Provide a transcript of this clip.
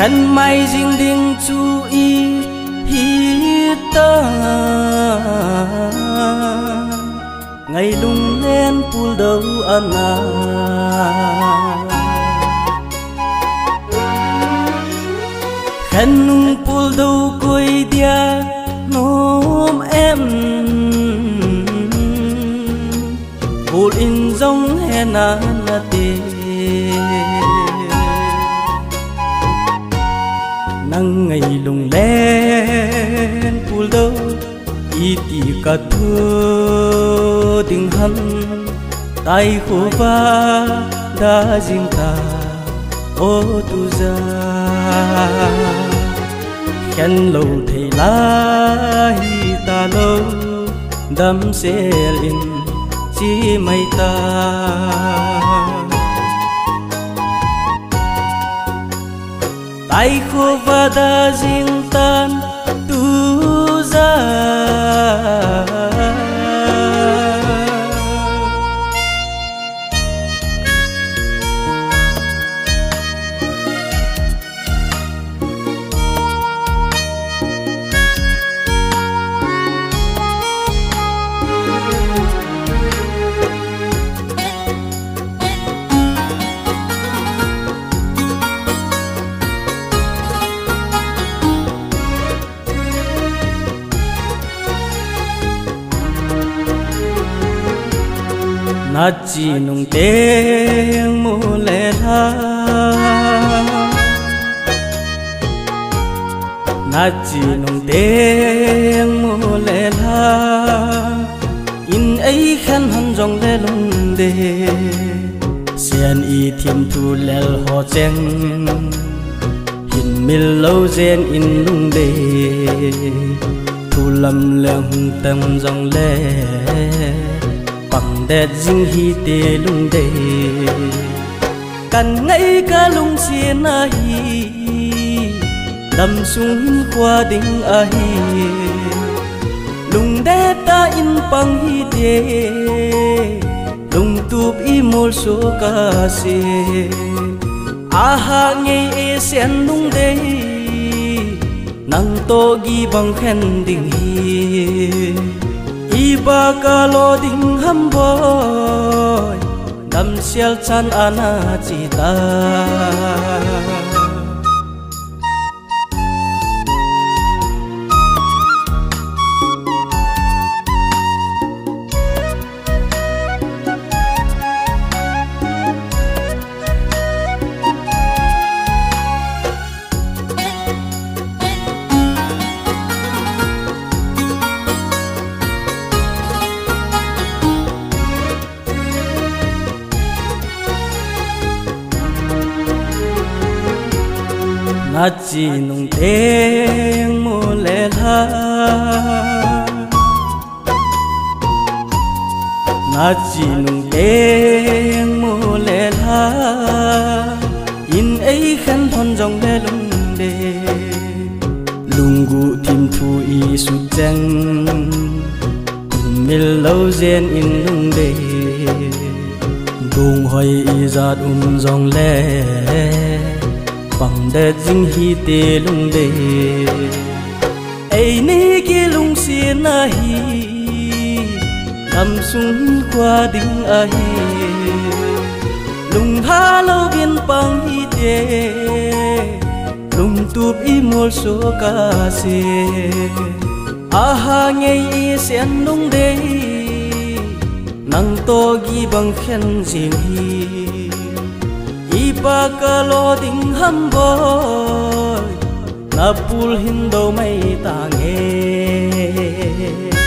khăn mai dinh đinh chú ý hít ta ngày lung lên pul đâu anh khăn nung pul đâu coi dia nôm em pul in dòng hè na tê nắng ngày lùng lên pul đâu ít cả thưa tiếng hân tay khô va đã dinh ta ô tu ra khen lâu thầy lá hi ta lâu đâm xe lên chỉ mây ta tay khô va đã dinh tan tu ra na chi nung tiếng mù lệ la na chi nung tiếng mù lệ la in ấy khăn hân rong lệ lung đê xiên y thiêm thu lèl ho cheng hin mil lâu gen in lung đê thu lâm leng tâm rong lệ bằng đẹp dinh hi tê lung đê cần ngay cả lung xiên a hi đâm xuống qua đinh a hi lung đê ta in bằng hi tê lung tụp y mol số ca se a ha nghe e sen lung đê nang to gi bằng khen đinh hi iba kalau ding hamboy dam sial chan ana cita na chi nung tiếng mù lệ la na chi nung tiếng mù lệ la in ấy khăn thon dòng lệ lung đê lung gu tim thu y sụt cheng cùng mil lâu gen in lung đê gung hỏi y giat dòng lệ bằng đẹp dinh hi tê lung đê ấy ni kia lung xiên a hi đâm xuống qua đinh a hi lung ha lâu biên bằng hi tê lung tụp y mol số ca se a ha nghe y sen lung đê nang to gi bằng khen ding hi iba kalau ding hamboy na pul hindo may tange